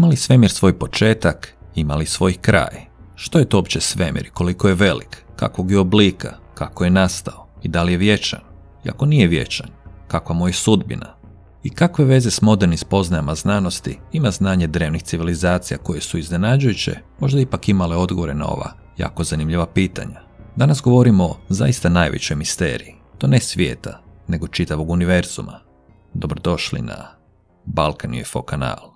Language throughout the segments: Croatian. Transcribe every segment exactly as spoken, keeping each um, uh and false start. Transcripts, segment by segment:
Ima li svemir svoj početak, ima li svoj kraj? Što je to uopće svemir i koliko je velik? Kakvog je oblika? Kako je nastao? I da li je vječan? I ako nije vječan, kakva mu je sudbina? I kakve veze s modernim spoznajama znanosti ima znanje drevnih civilizacija koje su iznenađujuće, možda ipak imale odgovore na ova jako zanimljiva pitanja. Danas govorimo o zaista najvećoj misteriji, to ne svijeta, nego čitavog univerzuma. Dobrodošli na Balkan U F O kanal.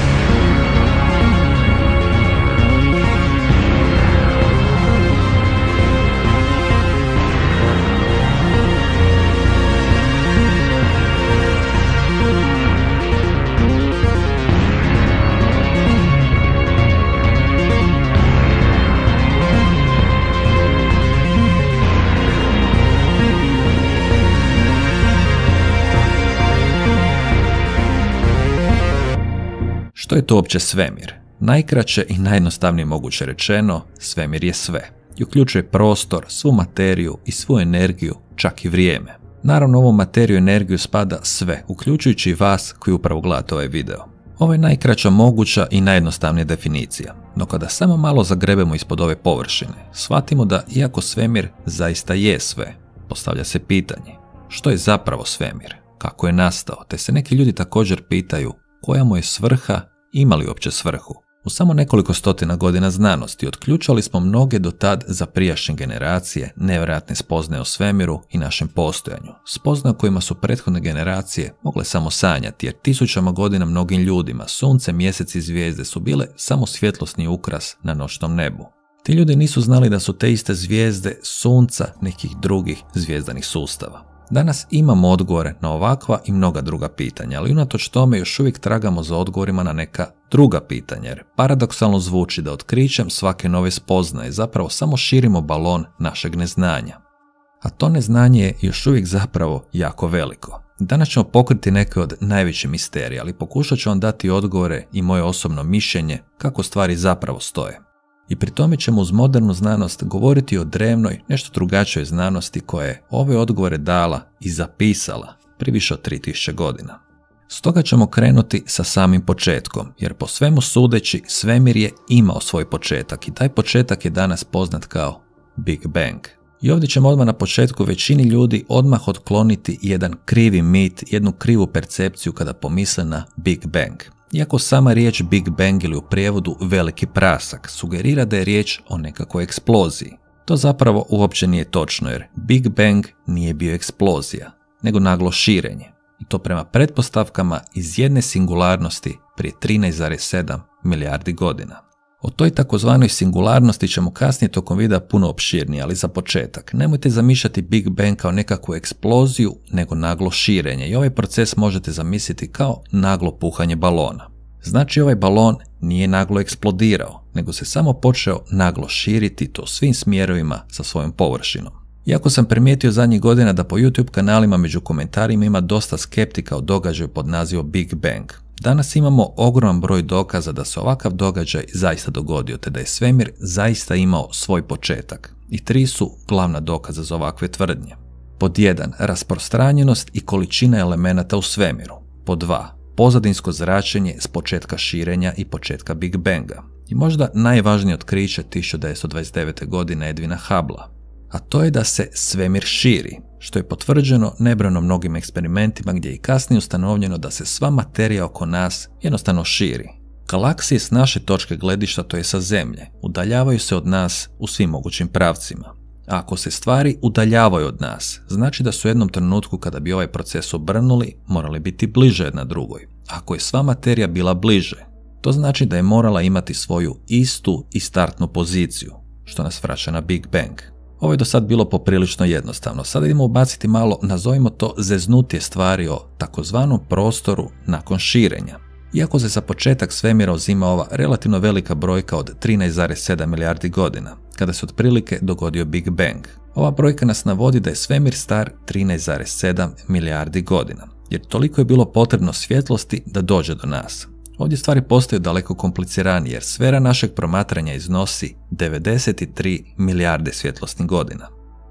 Što je to uopće svemir? Najkraće i najjednostavnije moguće rečeno, svemir je sve. I uključuje prostor, svu materiju i svu energiju, čak i vrijeme. Naravno, u ovu materiju i energiju spada sve, uključujući i vas koji upravo gledate ovaj video. Ovo je najkraća moguća i najjednostavnija definicija. No kada samo malo zagrebemo ispod ove površine, shvatimo da iako svemir zaista je sve, postavlja se pitanje, što je zapravo svemir? Kako je nastao? Te se neki ljudi također pitaju koja mu je svrha, ima li uopće svrhu. U samo nekoliko stotina godina znanosti otključali smo mnoge do tad za prijašnje generacije nevjerojatne spoznaje o svemiru i našem postojanju. Spoznaje o kojima su prethodne generacije mogle samo sanjati, jer tisućama godina mnogim ljudima sunce, mjesec i zvijezde su bile samo svjetlosni ukras na noćnom nebu. Ti ljudi nisu znali da su te iste zvijezde sunca nekih drugih zvijezdanih sustava. Danas imamo odgovore na ovakva i mnoga druga pitanja, ali unatoč tome još uvijek tragamo za odgovorima na neka druga pitanja, jer paradoksalno zvuči da otkrićem svake nove spoznaje zapravo samo širimo balon našeg neznanja. A to neznanje je još uvijek zapravo jako veliko. Danas ćemo pokriti neke od najvećih misterija, ali pokušat ću vam dati odgovore i moje osobno mišljenje kako stvari zapravo stoje. I pri tome ćemo uz modernu znanost govoriti o drevnoj, nešto drugačijoj znanosti koja je ove odgovore dala i zapisala prije više od tri tisuće godina. Stoga ćemo krenuti sa samim početkom, jer po svemu sudeći svemir je imao svoj početak i taj početak je danas poznat kao Big Bang. I ovdje ćemo odmah na početku većini ljudi odmah otkloniti jedan krivi mit, jednu krivu percepciju kada pomisle na Big Bang. Iako sama riječ Big Bang ili u prijevodu veliki prasak sugerira da je riječ o nekakvoj eksploziji. To zapravo uopće nije točno, jer Big Bang nije bio eksplozija, nego naglo širenje. I to prema pretpostavkama iz jedne singularnosti prije trinaest zarez sedam milijardi godina. O toj takozvanoj singularnosti ćemo kasnije tokom videa puno opširnije, ali za početak, nemojte zamišljati Big Bang kao nekakvu eksploziju, nego naglo širenje i ovaj proces možete zamisliti kao naglo puhanje balona. Znači ovaj balon nije naglo eksplodirao, nego se samo počeo naglo širiti to svim smjerovima sa svojom površinom. Iako sam primijetio zadnjih godina da po YouTube kanalima među komentarima ima dosta skeptika o događaju pod nazivom Big Bang, danas imamo ogroman broj dokaza da se ovakav događaj zaista dogodio, te da je svemir zaista imao svoj početak. I tri su glavna dokaza za ovakve tvrdnje. Pod jedan, rasprostranjenost i količina elemenata u svemiru. Pod dva, pozadinsko zračenje s početka širenja i početka Big Banga. I možda najvažnije otkriće tisuću devetsto dvadeset devete. godine Edwina Hubbla. A to je da se svemir širi, što je potvrđeno nebrojeno mnogim eksperimentima gdje je i kasnije ustanovljeno da se sva materija oko nas jednostavno širi. Galaksije s naše točke gledišta, to je sa Zemlje, udaljavaju se od nas u svim mogućim pravcima. A ako se stvari udaljavaju od nas, znači da su u jednom trenutku kada bi ovaj proces obrnuli, morali biti bliže jedna drugoj. Ako je sva materija bila bliže, to znači da je morala imati svoju istu i startnu poziciju, što nas vraća na Big Bang. Ovo je do sad bilo poprilično jednostavno. Sada idemo ubaciti malo, nazovimo to zeznutije stvari o takozvanom prostoru nakon širenja. Iako se za početak svemira uzima ova relativno velika brojka od trinaest zarez sedam milijardi godina, kada se otprilike dogodio Big Bang. Ova brojka nas navodi da je svemir star trinaest zarez sedam milijardi godina, jer toliko je bilo potrebno svjetlosti da dođe do nas. Ovdje stvari postaju daleko kompliciranije jer sfera našeg promatranja iznosi devedeset tri milijarde svjetlosnih godina.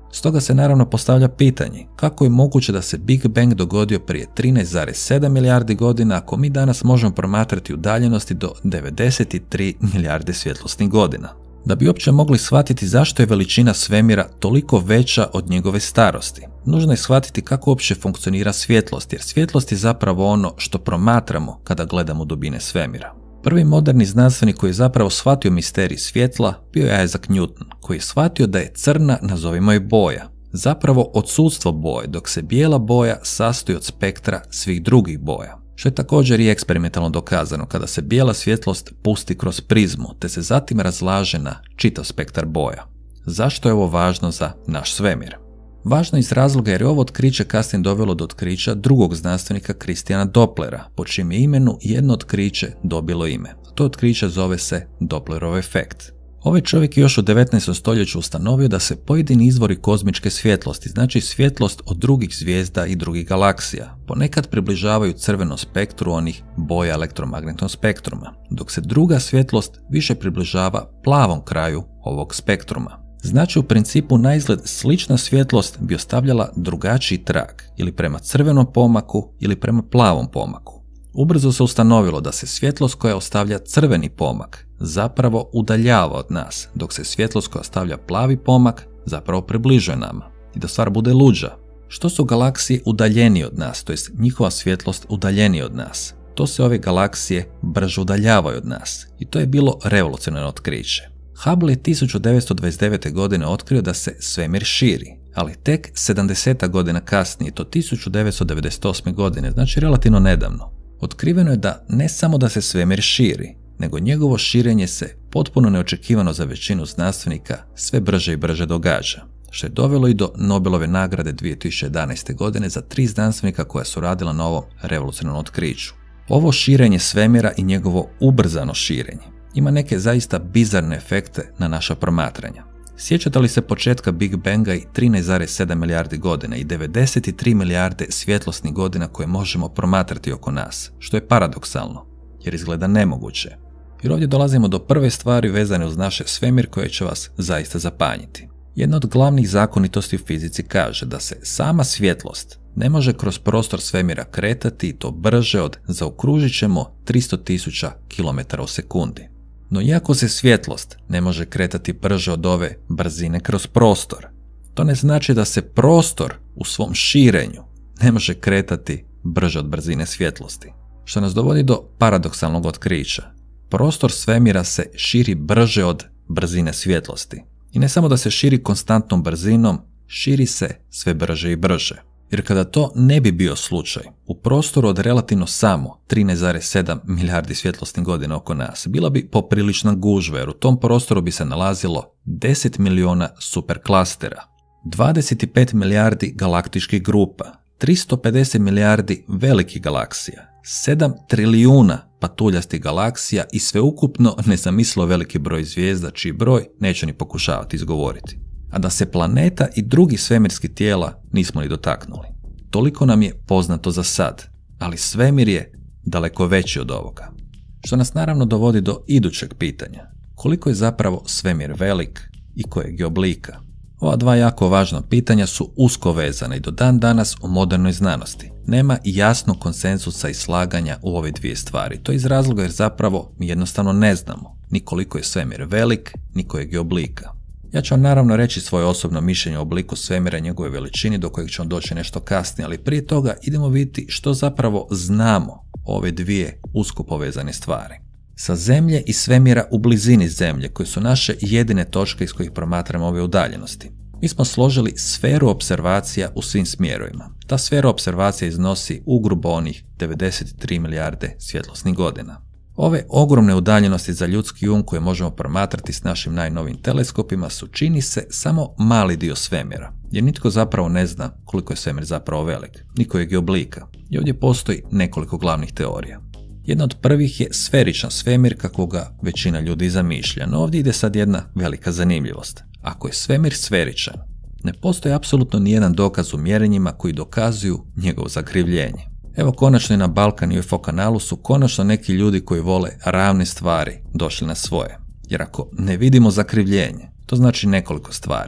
Stoga se naravno postavlja pitanje kako je moguće da se Big Bang dogodio prije trinaest zarez sedam milijardi godina ako mi danas možemo promatrati udaljenosti do devedeset tri milijarde svjetlosnih godina. Da bi uopće mogli shvatiti zašto je veličina svemira toliko veća od njegove starosti, nužno je shvatiti kako uopće funkcionira svjetlost, jer svjetlost je zapravo ono što promatramo kada gledamo dubine svemira. Prvi moderni znanstvenik koji je zapravo shvatio misterij svjetla bio je Isaac Newton, koji je shvatio da je crna, nazovimo je boja, zapravo odsudstvo boje, dok se bijela boja sastoji od spektra svih drugih boja. Što je također i eksperimentalno dokazano kada se bijela svjetlost pusti kroz prizmu te se zatim razlaže na čitav spektar boja. Zašto je ovo važno za naš svemir? Važno iz razloga jer je ovo otkriće kasnije dovelo do otkrića drugog znanstvenika Christiana Dopplera, po čijem je imenu jedno otkriće dobilo ime. To otkriće zove se Dopplerov efekt. Ovaj čovjek je još u devetnaestom stoljeću ustanovio da se pojedini izvori kozmičke svjetlosti, znači svjetlost od drugih zvijezda i drugih galaksija, ponekad približavaju crvenom spektru onih boja elektromagnetnog spektruma, dok se druga svjetlost više približava plavom kraju ovog spektruma. Znači u principu naizgled slična svjetlost bi ostavljala drugačiji trag, ili prema crvenom pomaku ili prema plavom pomaku. Ubrzo se ustanovilo da se svjetlost koja ostavlja crveni pomak zapravo udaljava od nas, dok se svjetlost koja ostavlja plavi pomak zapravo približuje nama. I da stvar bude luđa, što su galaksije udaljenije od nas, to jest njihova svjetlost udaljenije od nas, to se ove galaksije brže udaljavaju od nas. I to je bilo revolucionarno otkriće. Hubble je tisuću devetsto dvadeset devete. godine otkrio da se svemir širi, ali tek sedamdeset godina kasnije, to tisuću devetsto devedeset osme. godine, znači relativno nedavno, otkriveno je da ne samo da se svemir širi, nego njegovo širenje se potpuno neočekivano za većinu znanstvenika sve brže i brže događa, što je dovelo i do Nobelove nagrade dvije tisuće jedanaeste. godine za tri znanstvenika koja su radila na ovom revolucionarnom otkriću. Ovo širenje svemira i njegovo ubrzano širenje ima neke zaista bizarne efekte na naša promatranja. Sjećate li se početka Big Banga i trinaest zarez sedam milijardi godina i devedeset tri milijarde svjetlosnih godina koje možemo promatrati oko nas, što je paradoksalno, jer izgleda nemoguće. Jer ovdje dolazimo do prve stvari vezane uz naš svemir koje će vas zaista zapanjiti. Jedna od glavnih zakonitosti u fizici kaže da se sama svjetlost ne može kroz prostor svemira kretati i to brže od, zaokružit ćemo, tristo tisuća kilometara u sekundi. No iako se svjetlost ne može kretati brže od ove brzine kroz prostor, to ne znači da se prostor u svom širenju ne može kretati brže od brzine svjetlosti. Što nas dovodi do paradoksalnog otkrića. Prostor svemira se širi brže od brzine svjetlosti. I ne samo da se širi konstantnom brzinom, širi se sve brže i brže. Jer kada to ne bi bio slučaj, u prostoru od relativno samo trinaest zarez sedam milijardi svjetlosnih godina oko nas, bila bi poprilična gužva, jer u tom prostoru bi se nalazilo deset milijuna superklastera, dvadeset pet milijardi galaktičkih grupa, tristo pedeset milijardi velikih galaksija, sedam trilijuna patuljastih galaksija i sveukupno nezamislo veliki broj zvijezda čiji broj neću ni pokušavati izgovoriti. A da se planeta i drugih svemirskih tijela nismo ni dotaknuli. Toliko nam je poznato za sad, ali svemir je daleko veći od ovoga. Što nas naravno dovodi do idućeg pitanja. Koliko je zapravo svemir velik i kojeg je oblika? Ova dva jako važna pitanja su usko vezana i do dan danas u modernoj znanosti nema jasnog konsenzusa i slaganja u ove dvije stvari. To je iz razloga jer zapravo mi jednostavno ne znamo ni koliko je svemir velik, ni kojeg je oblika. Ja ću vam naravno reći svoje osobno mišljenje o obliku svemira i njegove veličini do kojeg ćemo doći nešto kasnije, ali prije toga idemo vidjeti što zapravo znamo o ove dvije usko povezane stvari. Sa Zemlje i svemira u blizini Zemlje, koje su naše jedine točke iz kojih promatramo ove udaljenosti, mi smo složili sferu observacija u svim smjerovima. Ta sfera observacija iznosi ugrubo onih devedeset tri milijarde svjetlosnih godina. Ove ogromne udaljenosti za ljudski um koje možemo promatrati s našim najnovijim teleskopima su, čini se, samo mali dio svemira, jer nitko zapravo ne zna koliko je svemir zapravo velik, ni kojeg je oblika. I ovdje postoji nekoliko glavnih teorija. Jedna od prvih je sferičan svemir kako ga većina ljudi zamišlja, no ovdje ide sad jedna velika zanimljivost. Ako je svemir sferičan, ne postoji apsolutno nijedan dokaz u mjerenjima koji dokazuju njegovo zakrivljenje. Evo konačno i na Balkan i U F O kanalu su konačno neki ljudi koji vole ravne stvari došli na svoje. Jer ako ne vidimo zakrivljenje, to znači nekoliko stvari.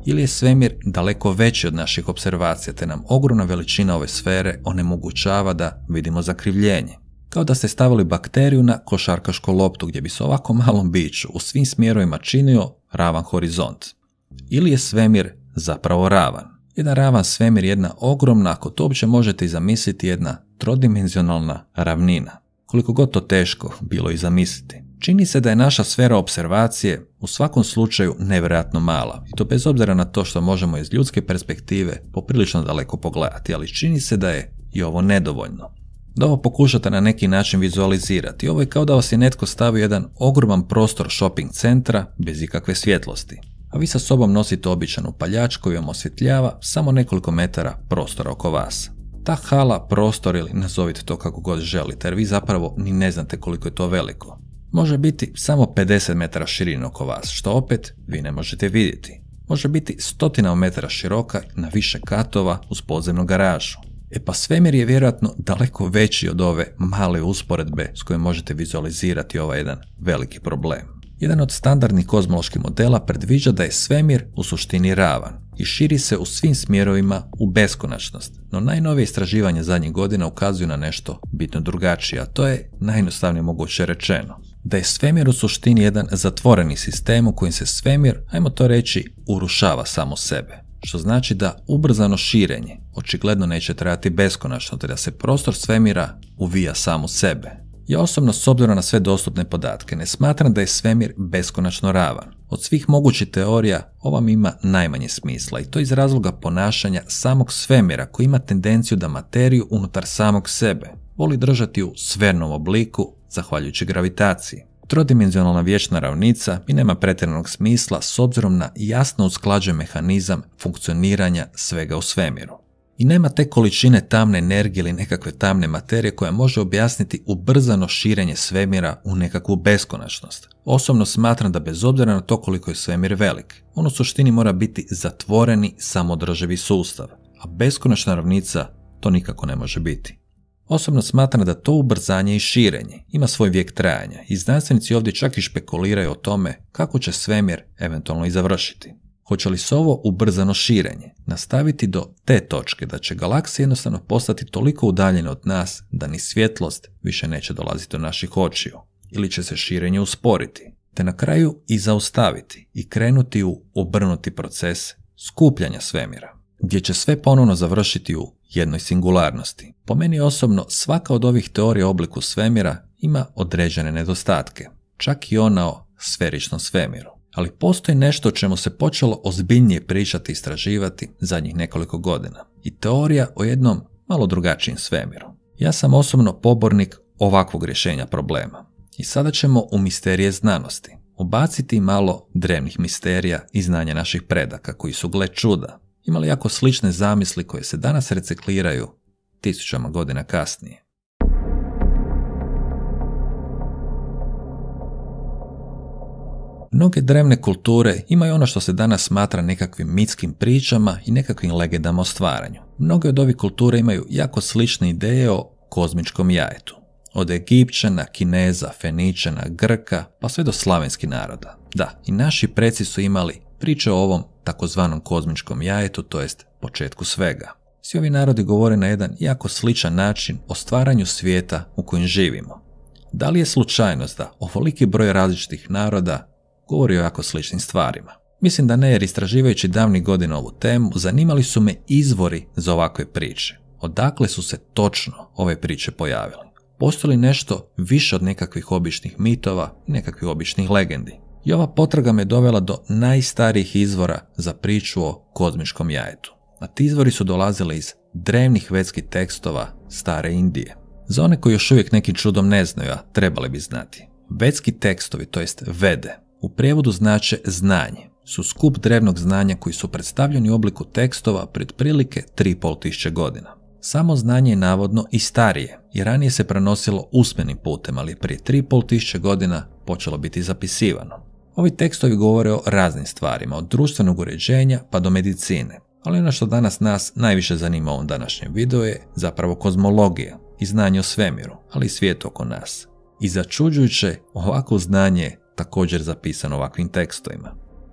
Ili je svemir daleko veći od naših observacija, te nam ogromna veličina ove sfere onemogućava da vidimo zakrivljenje. Kao da ste stavili bakteriju na košarkašku loptu gdje bi se ovako malom biću u svim smjerovima činio ravan horizont. Ili je svemir zapravo ravan. Jedan ravan svemir je jedna ogromna, ako to uopće možete i zamisliti, jedna trodimenzionalna ravnina. Koliko god to teško bilo i zamisliti. Čini se da je naša sfera observacije u svakom slučaju nevjerojatno mala. I to bez obzira na to što možemo iz ljudske perspektive poprilično daleko pogledati, ali čini se da je i ovo nedovoljno. Da ovo pokušate na neki način vizualizirati. Ovo je kao da vas je netko stavio jedan ogroman prostor shopping centra bez ikakve svjetlosti. A vi sa sobom nosite običan upaljač koji vam osvjetljava samo nekoliko metara prostora oko vas. Ta hala, prostor ili nazovite to kako god želite, jer vi zapravo ni ne znate koliko je to veliko. Može biti samo pedeset metara širine oko vas, što opet vi ne možete vidjeti. Može biti stotina metara široka na više katova uz podzemnu garažu. E pa svemir je vjerojatno daleko veći od ove male usporedbe s kojom možete vizualizirati ovaj jedan veliki problem. Jedan od standardnih kozmoloških modela predviđa da je svemir u suštini ravan i širi se u svim smjerovima u beskonačnost, no najnovije istraživanja zadnjih godina ukazuju na nešto bitno drugačije, a to je najjednostavnije moguće rečeno. Da je svemir u suštini jedan zatvoreni sistem u kojem se svemir, ajmo to reći, urušava samo sebe. Što znači da ubrzano širenje očigledno neće trajati beskonačno, te da se prostor svemira uvija sam u sebe. Ja osobno, s obzirom na sve dostupne podatke, ne smatram da je svemir beskonačno ravan. Od svih mogućih teorija, ova mi ima najmanje smisla i to iz razloga ponašanja samog svemira koji ima tendenciju da materiju unutar samog sebe voli držati u sfernom obliku zahvaljujući gravitaciji. Trodimenzionalna vječna ravnica i nema pretjeranog smisla s obzirom na jasno usklađen mehanizam funkcioniranja svega u svemiru. I nema te količine tamne energije ili nekakve tamne materije koja može objasniti ubrzano širenje svemira u nekakvu beskonačnost. Osobno smatram da bez obzira na to koliko je svemir velik, on u suštini mora biti zatvoreni samodrživi sustav, a beskonačna ravnica to nikako ne može biti. Osobno smatram da to ubrzanje i širenje ima svoj vijek trajanja i znanstvenici ovdje čak i špekuliraju o tome kako će svemir eventualno i završiti. Hoće li se ovo ubrzano širenje nastaviti do te točke da će galaksija jednostavno postati toliko udaljena od nas da ni svjetlost više neće dolaziti do naših očiju, ili će se širenje usporiti, te na kraju i zaustaviti i krenuti u obrnuti proces skupljanja svemira, gdje će sve ponovno završiti u jednoj singularnosti. Po meni osobno svaka od ovih teorija o obliku svemira ima određene nedostatke, čak i ona o sferičnom svemiru. Ali postoji nešto o čemu se počelo ozbiljnije pričati i istraživati zadnjih nekoliko godina. I teorija o jednom malo drugačijem svemiru. Ja sam osobno pobornik ovakvog rješenja problema. I sada ćemo u misterije znanosti ubaciti malo drevnih misterija i znanja naših predaka koji su, gle čuda, imali jako slične zamisli koje se danas recikliraju tisućama godina kasnije. Mnoge drevne kulture imaju ono što se danas smatra nekakvim mitskim pričama i nekakvim legendama o stvaranju. Mnoge od ovih kultura imaju jako slične ideje o kozmičkom jajetu. Od Egipćana, Kineza, Feničana, Grka, pa sve do slavenskih naroda. Da, i naši preci su imali priče o ovom takozvanom kozmičkom jajetu, to jest početku svega. Svi ovi narodi govore na jedan jako sličan način o stvaranju svijeta u kojem živimo. Da li je slučajnost da ovoliki broj različitih naroda govori o jako sličnim stvarima? Mislim da ne, jer istraživajući davnih godina ovu temu, zanimali su me izvori za ovakve priče. Odakle su se točno ove priče pojavile? Postoji li nešto više od nekakvih običnih mitova i nekakvih običnih legendi? I ova potraga me dovela do najstarijih izvora za priču o kozmičkom jajetu. A ti izvori su dolazili iz drevnih vedskih tekstova stare Indije. Za one koji još uvijek nekim čudom ne znaju, a trebali bi znati, vedski tekstovi, to jest vede, u prijevodu znače znanje, su skup drevnog znanja koji su predstavljeni u obliku tekstova pred prilike tri i pol tisuće godina. Samo znanje je navodno i starije, i ranije se prenosilo usmenim putem, ali prije tri i pol tisuće godina počelo biti zapisivano. Ovi tekstovi govore o raznim stvarima, od društvenog uređenja pa do medicine, ali ono što danas nas najviše zanima u ovom današnjem videu je zapravo kozmologija i znanje o svemiru, ali i svijetu oko nas. I začuđujuće, ovako znanje je također zapisano ovakvim tekstovima.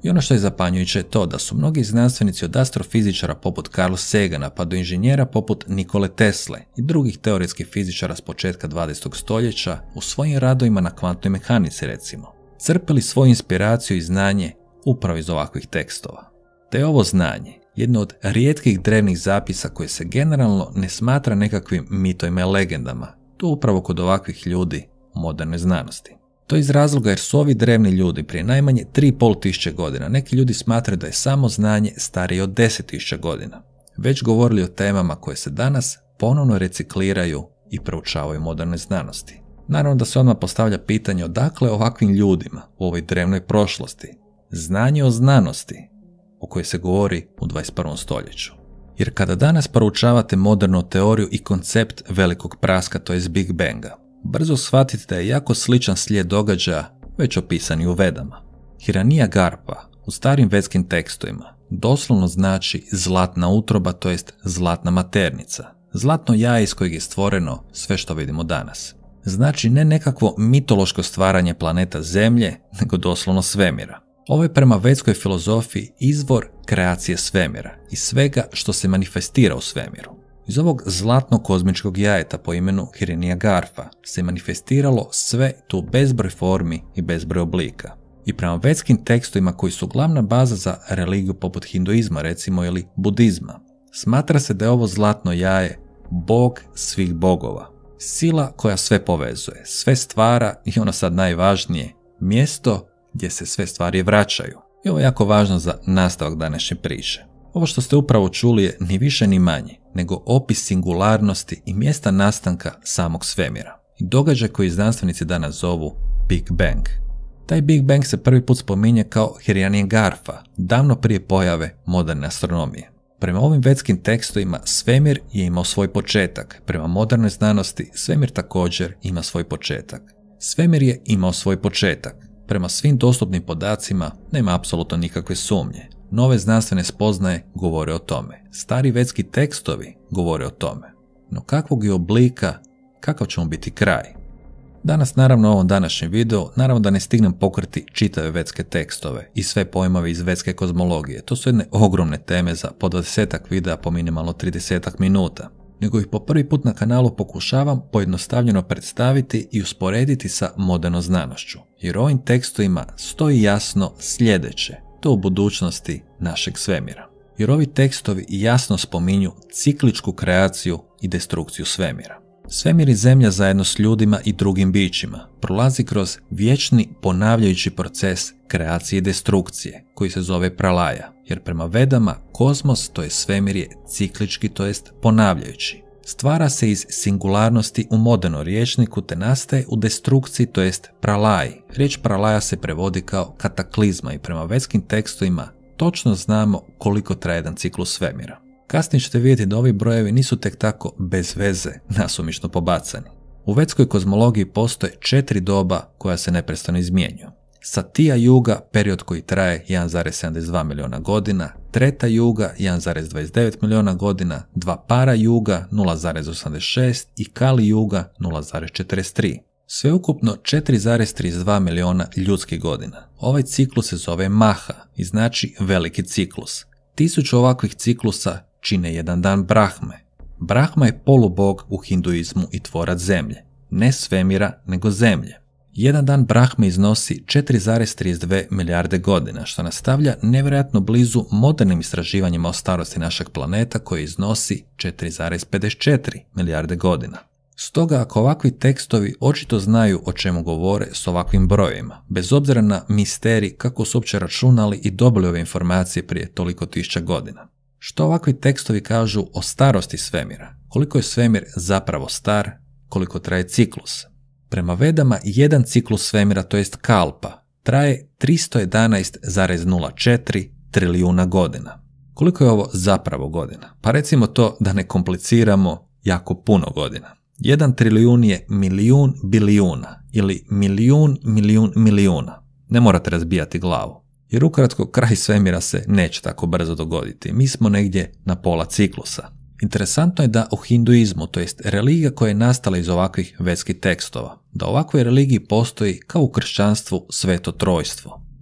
I ono što je zapanjujuće je to da su mnogi znanstvenici od astrofizičara poput Carl Sagana pa do inženjera poput Nikole Tesle i drugih teoretskih fizičara s početka dvadesetog stoljeća u svojim radovima na kvantnoj mehanici recimo crpili svoju inspiraciju i znanje upravo iz ovakvih tekstova. Te je ovo znanje jedno od rijetkih drevnih zapisa koje se generalno ne smatra nekakvim mitovima i legendama, to upravo kod ovakvih ljudi u modernoj znanosti. To je iz razloga jer su ovi drevni ljudi prije najmanje tri i pol tisuće godina, neki ljudi smatraju da je samo znanje starije od deset tisuća godina, već govorili o temama koje se danas ponovno recikliraju i proučavaju u modernoj znanosti. Naravno da se odmah postavlja pitanje odakle ovakvim ljudima u ovoj drevnoj prošlosti znanje o znanosti o kojoj se govori u dvadeset prvom stoljeću. Jer kada danas proučavate modernu teoriju i koncept velikog praska, to jest Big Banga, brzo shvatite da je jako sličan slijed događaja već opisani u Vedama. Hiranija-garpa u starim vedskim tekstovima doslovno znači zlatna utroba, to jest zlatna maternica, zlatno jaje iz kojeg je stvoreno sve što vidimo danas. Znači ne nekakvo mitološko stvaranje planeta Zemlje, nego doslovno svemira. Ovo je prema vedskoj filozofiji izvor kreacije svemira i svega što se manifestira u svemiru. Iz ovog zlatnog kozmičkog jajeta po imenu Hiranija-garpa se manifestiralo sve tu bezbroj formi i bezbroj oblika. I prema vedskim tekstovima koji su glavna baza za religiju poput hinduizma recimo ili budizma, smatra se da je ovo zlatno jaje bog svih bogova. Sila koja sve povezuje, sve stvara i ono sad najvažnije, mjesto gdje se sve stvari vraćaju. I ovo je jako važno za nastavak današnje priče. Ovo što ste upravo čuli je ni više ni manje, nego opis singularnosti i mjesta nastanka samog svemira. I događaj koji znanstvenici danas zovu Big Bang. Taj Big Bang se prvi put spominje kao Hiranija-garpa, davno prije pojave moderne astronomije. Prema ovim vedskim tekstovima svemir je imao svoj početak, prema modernoj znanosti svemir također ima svoj početak. Svemir je imao svoj početak. Prema svim dostupnim podacima nema apsolutno nikakve sumnje. Nove znanstvene spoznaje govore o tome. Stari vedski tekstovi govore o tome. No kakvog je oblika, kakav će mu biti kraj? Danas naravno u ovom današnjem videu, naravno da ne stignem pokriti čitave vedske tekstove i sve pojmove iz vedske kozmologije. To su jedne ogromne teme za po dvadesetak videa po minimalno tridesetak minuta. Nego ih po prvi put na kanalu pokušavam pojednostavljeno predstaviti i usporediti sa modernom znanošću. Jer ovim tekstovima stoji jasno sljedeće, to u budućnosti našeg svemira. Jer ovi tekstovi jasno spominju cikličku kreaciju i destrukciju svemira. Svemir i Zemlja zajedno s ljudima i drugim bićima prolazi kroz vječni ponavljajući proces kreacije i destrukcije koji se zove pralaja, jer prema Vedama kozmos, to je svemir, je ciklički, to jest ponavljajući. Stvara se iz singularnosti u modernom rječniku te nastaje u destrukciji, to jest pralaji. Riječ pralaja se prevodi kao kataklizma i prema vedskim tekstovima točno znamo koliko traje jedan ciklus svemira. Kasnije ćete vidjeti da ovi brojevi nisu tek tako bez veze nasumično pobacani. U vedskoj kozmologiji postoje četiri doba koja se neprestano izmjenjuju. Satija juga, period koji traje jedan zarez sedamdeset dva milijuna godina, Treta juga jedan zarez dvadeset devet milijuna godina, dva para juga nula zarez osamdeset šest i Kali juga nula zarez četrdeset tri. Sveukupno četiri zarez trideset dva milijuna ljudskih godina. Ovaj ciklus se zove Maha i znači veliki ciklus. Tisuću ovakvih ciklusa čine jedan dan Brahme. Brahma je polubog u hinduizmu i tvorac zemlje. Ne svemira, nego zemlje. Jedan dan Brahme iznosi četiri zarez trideset dvije milijarde godina, što nas stavlja nevjerojatno blizu modernim istraživanjima o starosti našeg planeta koji iznosi četiri zarez pedeset četiri milijarde godina. Stoga ako ovakvi tekstovi očito znaju o čemu govore s ovakvim brojevima, bez obzira na misterij kako su uopće računali i dobili ove informacije prije toliko tisuća godina. Što ovakvi tekstovi kažu o starosti svemira? Koliko je svemir zapravo star? Koliko traje ciklus? Prema Vedama jedan ciklus svemira, to jest kalpa, traje tristo jedanaest zarez nula četiri trilijuna godina. Koliko je ovo zapravo godina? Pa recimo to da ne kompliciramo, jako puno godina. Jedan trilijun je milijun bilijuna ili milijun milijun milijuna. Ne morate razbijati glavu. Jer ukratko kraj svemira se neće tako brzo dogoditi. Mi smo negdje na pola ciklusa. Interesantno je da u hinduizmu, to jest religija koja je nastala iz ovakvih vedskih tekstova, da u ovakvoj religiji postoji kao u kršćanstvu sveto trojstvo.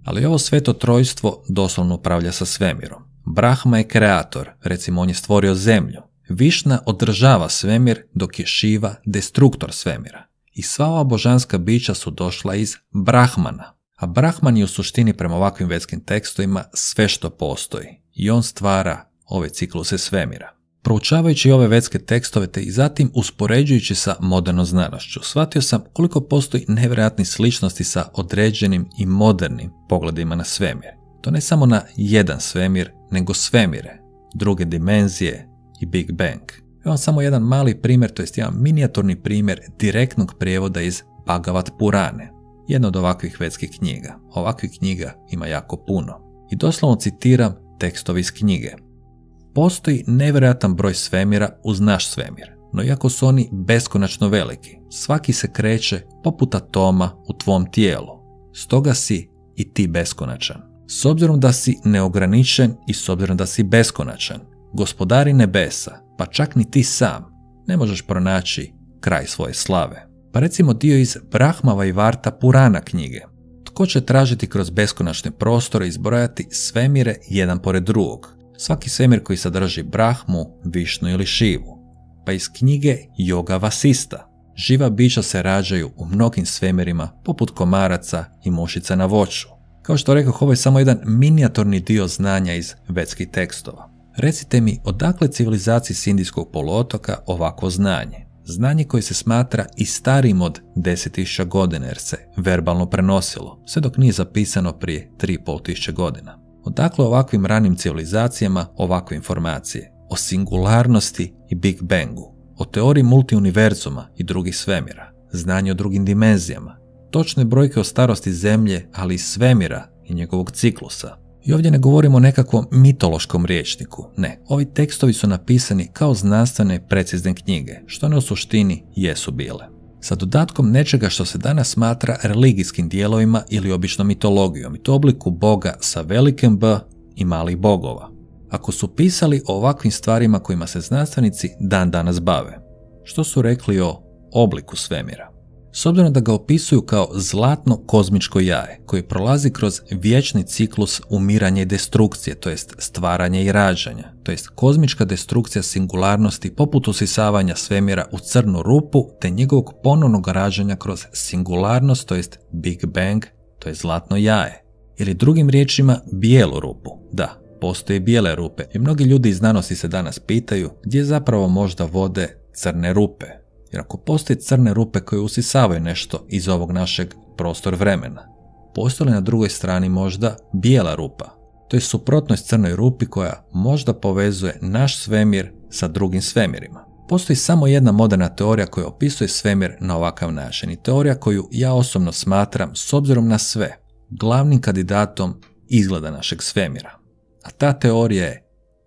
Ali ovo sveto trojstvo doslovno upravlja sa svemirom. Brahma je kreator, recimo on je stvorio zemlju. Višna održava svemir, dok je Šiva destruktor svemira. I sva ova božanska bića su došla iz Brahmana. A Brahman je u suštini prema ovakvim vedskim tekstovima sve što postoji. I on stvara ove cikluse svemira. Proučavajući ove vedske tekstove te i zatim uspoređujući sa modernom znanošću, shvatio sam koliko postoji nevjerojatnih sličnosti sa određenim i modernim pogledima na svemir. To ne samo na jedan svemir, nego svemire, druge dimenzije i Big Bang. Evo samo jedan mali primjer, to jest jedan minijaturni primjer direktnog prijevoda iz Bhagavad Purane, jedna od ovakvih vedskih knjiga. Ovakvih knjiga ima jako puno. I doslovno citiram tekstovi iz knjige. Postoji nevjerojatan broj svemira uz naš svemir, no iako su oni beskonačno veliki, svaki se kreće poput atoma u tvom tijelu. Stoga si i ti beskonačan. S obzirom da si neograničen i s obzirom da si beskonačan, gospodari nebesa, pa čak ni ti sam, ne možeš pronaći kraj svoje slave. Pa recimo dio iz Brahmava i Varta Purana knjige. Tko će tražiti kroz beskonačne prostore izbrojati svemire jedan pored drugog? Svaki svemir koji sadrži Brahmu, Višnu ili Šivu. Pa iz knjige Yoga Vasista. Živa bića se rađaju u mnogim svemirima poput komaraca i mušica na voću. Kao što rekoh, ovo je samo jedan minijaturni dio znanja iz vedskih tekstova. Recite mi, odakle civilizaciji s Indijskog poluotoka ovakvo znanje? Znanje koje se smatra i starijim od deset tisuća godina jer se verbalno prenosilo, sve dok nije zapisano prije tri i pol tisuće godina. Odakle ovakvim ranim civilizacijama ovakve informacije o singularnosti i Big Bangu, o teoriji multiuniverzuma i drugih svemira, znanje o drugim dimenzijama, točne brojke o starosti Zemlje, ali i svemira i njegovog ciklusa. I ovdje ne govorimo o nekakvom mitološkom rječniku, ne, ovi tekstovi su napisani kao znanstvene precizne knjige, što one u suštini jesu bile. Sa dodatkom nečega što se danas smatra religijskim dijelovima ili običnom mitologijom, i to obliku Boga sa velikim B i malih bogova. Ako su pisali o ovakvim stvarima kojima se znanstvenici dan danas bave, što su rekli o obliku svemira? S obzirom da ga opisuju kao zlatno kozmičko jaje koje prolazi kroz vječni ciklus umiranja i destrukcije, to jest stvaranja i rađanja, to jest kozmička destrukcija singularnosti poput usisavanja svemira u crnu rupu te njegovog ponovnog rađanja kroz singularnost, to jest Big Bang, to je zlatno jaje. Ili drugim riječima bijelu rupu. Da, postoje bijele rupe i mnogi ljudi iz znanosti se danas pitaju gdje zapravo možda vode crne rupe. Jer ako postoje crne rupe koje usisavaju nešto iz ovog našeg prostor vremena, postoji li na drugoj strani možda bijela rupa? To je suprotnost crnoj rupi koja možda povezuje naš svemir sa drugim svemirima. Postoji samo jedna moderna teorija koja opisuje svemir na ovakav način i teorija koju ja osobno smatram, s obzirom na sve, glavnim kandidatom izgleda našeg svemira. A ta teorija je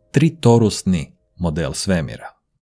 tritorusni model svemira.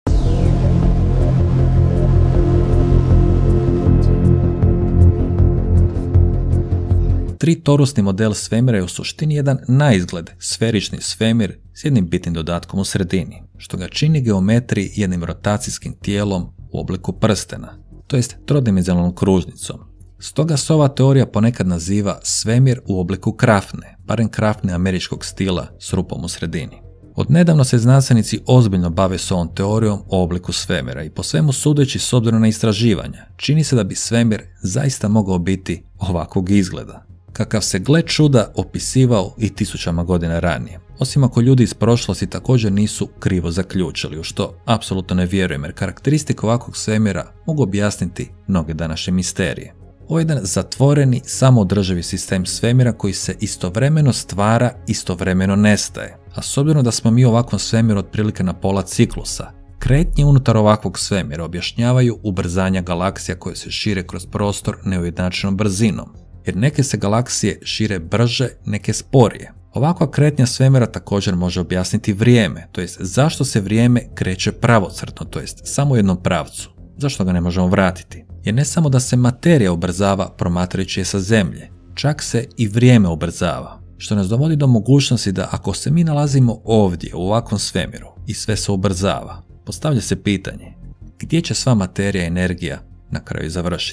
Tritorusni model svemira je u suštini jedan naizgled sferični svemir s jednim bitnim dodatkom u sredini, što ga čini geometriji jednim rotacijskim tijelom u obliku prstena, to jest trodimenzionalnom kružnicom. Stoga se ova teorija ponekad naziva svemir u obliku krafne, barem krafne američkog stila s rupom u sredini. Odnedavno se znanstvenici ozbiljno bave s ovom teorijom o obliku svemira i po svemu sudeći s obzirom na istraživanja, čini se da bi svemir zaista mogao biti ovakvog izgleda, kakav se gle čuda opisivao i tisućama godina ranije. Osim ako ljudi iz prošlosti također nisu krivo zaključili, u što apsolutno ne vjerujem jer karakteristike ovakvog svemira mogu objasniti mnoge današnje misterije. Ovo je jedan zatvoreni, samoodrživi sistem svemira koji se istovremeno stvara, istovremeno nestaje. A s obzirom da smo mi u ovakvom svemiru otprilike na pola ciklusa, kretnje unutar ovakvog svemira objašnjavaju ubrzanja galaksija koje se šire kroz prostor neujednačenom brzinom. Jer neke se galaksije šire brže, neke sporije. Ovakva kretnja svemira također može objasniti vrijeme, to jest zašto se vrijeme kreće pravocrtno, to jest samo u jednom pravcu. Zašto ga ne možemo vratiti? Jer ne samo da se materija ubrzava promatrajući je sa Zemlje, čak se i vrijeme ubrzava. Što nas dovodi do mogućnosti da ako se mi nalazimo ovdje u ovakvom svemiru i sve se ubrzava, postavlja se pitanje gdje će sva materija i energija na kraju završiti?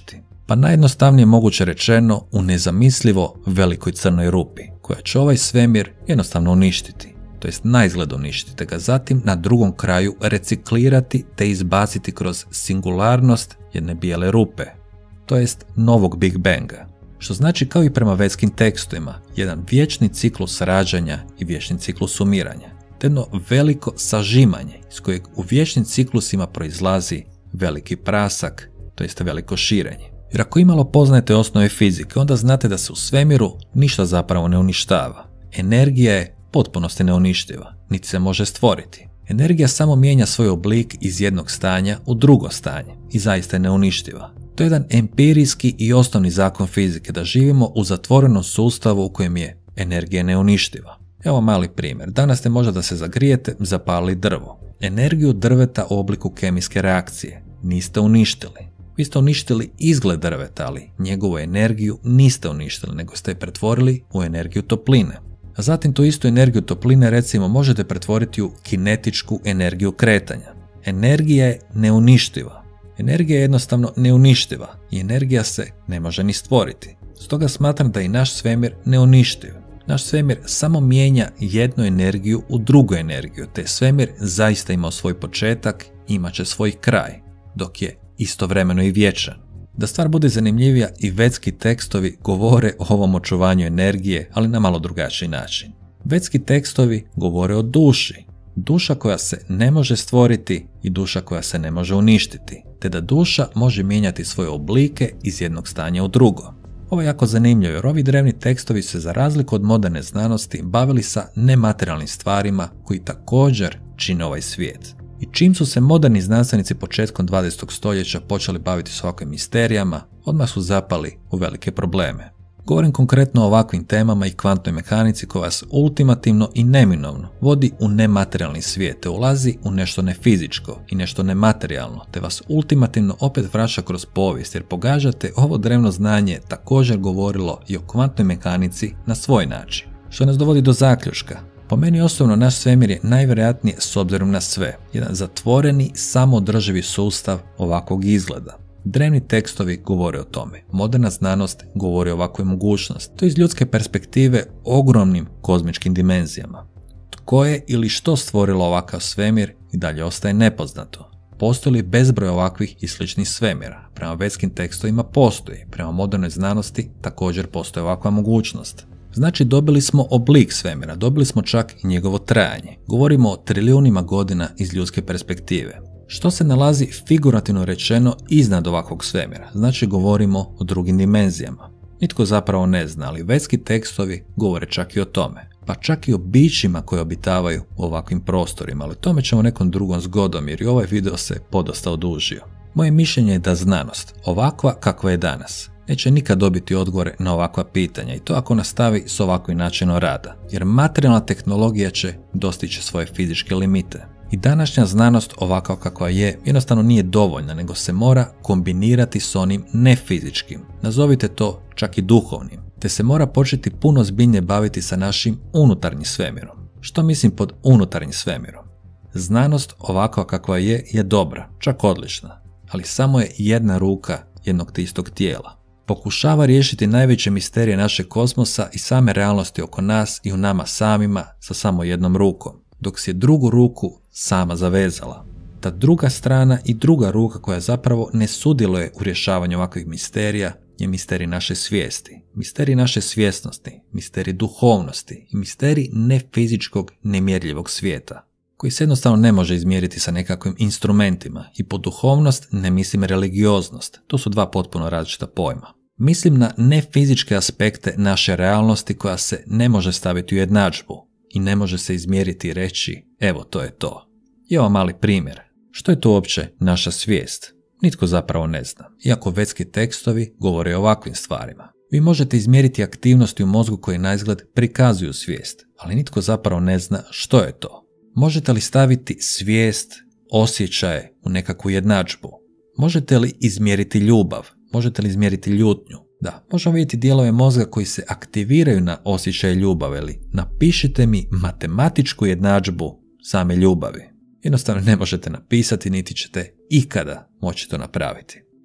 Pa najjednostavnije moguće rečeno u nezamislivo velikoj crnoj rupi, koja će ovaj svemir jednostavno uništiti, to jest naizgled uništiti, te ga zatim na drugom kraju reciklirati te izbaciti kroz singularnost jedne bijele rupe, to jest novog Big Banga, što znači kao i prema vedskim tekstovima, jedan vječni ciklus rađanja i vječni ciklus umiranja, te jedno veliko sažimanje iz kojeg u vječnim ciklusima proizlazi veliki prasak, to jest veliko širenje. Jer ako imalo poznajete osnove fizike, onda znate da se u svemiru ništa zapravo ne uništava. Energija je potpunosti neuništiva, niti se može stvoriti. Energija samo mijenja svoj oblik iz jednog stanja u drugo stanje i zaista je neuništiva. To je jedan empirijski i osnovni zakon fizike, da živimo u zatvorenom sustavu u kojem je energija neuništiva. Evo mali primjer. Danas ste možda da se zagrijete, zapalili drvo. Energiju drveta u obliku kemijske reakcije niste uništili. Vi ste uništili izgled drveta, ali njegovu energiju niste uništili, nego ste je pretvorili u energiju topline. A zatim tu istu energiju topline recimo možete pretvoriti u kinetičku energiju kretanja. Energija je neuništiva. Energija je jednostavno neuništiva i energija se ne može ni stvoriti. Stoga smatram da je i naš svemir neuništiv. Naš svemir samo mijenja jednu energiju u drugu energiju, te svemir zaista ima svoj početak, imat će svoj kraj, dok je istovremeno i vječan. Da stvar bude zanimljivija, i vedski tekstovi govore o ovom očuvanju energije, ali na malo drugačiji način. Vedski tekstovi govore o duši, duša koja se ne može stvoriti i duša koja se ne može uništiti, te da duša može mijenjati svoje oblike iz jednog stanja u drugo. Ovo je jako zanimljivo jer ovi drevni tekstovi se za razliku od moderne znanosti bavili sa nematerijalnim stvarima koji također čine ovaj svijet. I čim su se moderni znanstvenici početkom dvadesetog stoljeća počeli baviti s ovakvim misterijama, odmah su zapali u velike probleme. Govorim konkretno o ovakvim temama i kvantnoj mehanici koja vas ultimativno i neminovno vodi u nematerijalni svijet, te ulazi u nešto nefizičko i nešto nematerijalno, te vas ultimativno opet vraća kroz povijest, jer pogađate ovo drevno znanje također govorilo i o kvantnoj mehanici na svoj način. Što nas dovodi do zaključka. Po meni osobno naš svemir je najvjerojatnije, s obzirom na sve, jedan zatvoreni, samoodrživi sustav ovakvog izgleda. Drevni tekstovi govore o tome, moderna znanost govori o ovakvoj mogućnosti. To je iz ljudske perspektive ogromnim kozmičkim dimenzijama. Tko je ili što stvorilo ovakav svemir i dalje ostaje nepoznato. Postoji li bezbroj ovakvih i sličnih svemira? Prema vedskim tekstovima postoji, prema modernoj znanosti također postoji ovakva mogućnost. Znači dobili smo oblik svemira, dobili smo čak i njegovo trajanje. Govorimo o trilijunima godina iz ljudske perspektive. Što se nalazi figurativno rečeno iznad ovakvog svemira? Znači govorimo o drugim dimenzijama. Nitko zapravo ne zna, ali vedski tekstovi govore čak i o tome. Pa čak i o bićima koje obitavaju u ovakvim prostorima, ali tome ćemo nekom drugom zgodom jer i ovaj video se podosta odužio. Moje mišljenje je da znanost, ovakva kakva je danas, neće nikad dobiti odgovore na ovakva pitanja i to ako nastavi s ovakvim načinom rada, jer materijalna tehnologija će dostići svoje fizičke limite. I današnja znanost ovakva kakva je jednostavno nije dovoljna, nego se mora kombinirati s onim nefizičkim, nazovite to čak i duhovnim, te se mora početi puno zbiljnije baviti sa našim unutarnjim svemirom. Što mislim pod unutarnjim svemirom? Znanost ovakva kakva je je dobra, čak odlična, ali samo je jedna ruka jednog te istog tijela. Pokušava riješiti najveće misterije našeg kosmosa i same realnosti oko nas i u nama samima sa samo jednom rukom, dok si je drugu ruku sama zavezala. Ta druga strana i druga ruka koja zapravo ne sudjeluje u rješavanju ovakvih misterija je misterij naše svijesti, misterij naše svjesnosti, misterij duhovnosti i misterij nefizičkog, nemjerljivog svijeta, koji se jednostavno ne može izmjeriti sa nekakvim instrumentima. I pod duhovnost ne mislim religioznost, to su dva potpuno različita pojma. Mislim na nefizičke aspekte naše realnosti koja se ne može staviti u jednadžbu i ne može se izmjeriti i reći evo to je to. I evo mali primjer. Što je to uopće naša svijest? Nitko zapravo ne zna, iako vedski tekstovi govore o ovakvim stvarima. Vi možete izmjeriti aktivnosti u mozgu koje naizgled prikazuju svijest, ali nitko zapravo ne zna što je to. Možete li staviti svijest, osjećaje u nekakvu jednadžbu? Možete li izmjeriti ljubav? Možete li izmjeriti ljutnju? Da, možemo vidjeti dijelove mozga koji se aktiviraju na osjećaje ljubave, ili napišite mi matematičku jednadžbu same ljubavi. Jednostavno ne možete napisati, niti ćete ikada moći to napraviti.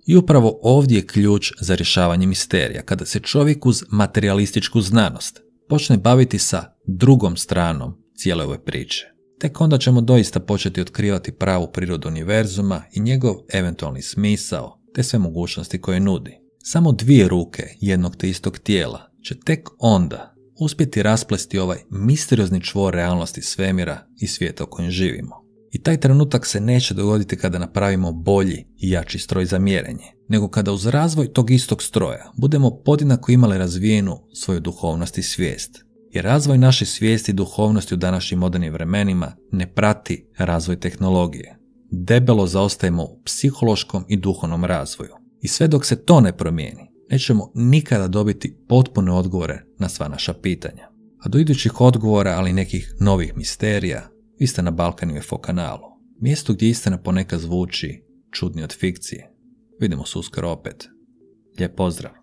I upravo ovdje je ključ za rješavanje misterija, kada se čovjek uz materialističku znanost počne baviti sa drugom stranom cijele ove priče. Tek onda ćemo doista početi otkrivati pravu prirodu univerzuma i njegov eventualni smisao, te sve mogućnosti koje nudi. Samo dvije ruke jednog te istog tijela će tek onda uspjeti rasplesti ovaj misteriozni čvor realnosti svemira i svijeta u kojem živimo. I taj trenutak se neće dogoditi kada napravimo bolji i jači stroj za mjerenje, nego kada uz razvoj tog istog stroja budemo podjednako imali razvijenu svoju duhovnost i svijest. Jer razvoj naše svijesti i duhovnosti u današnjim modernim vremenima ne prati razvoj tehnologije. Debelo zaostajemo u psihološkom i duhovnom razvoju. I sve dok se to ne promijeni, nećemo nikada dobiti potpune odgovore na sva naša pitanja. A do idućih odgovora, ali i nekih novih misterija, vi ste na Balkan U F O kanalu. Mjesto gdje istina ponekad zvuči čudnije od fikcije. Vidimo se uskoro opet. Lijep pozdrav!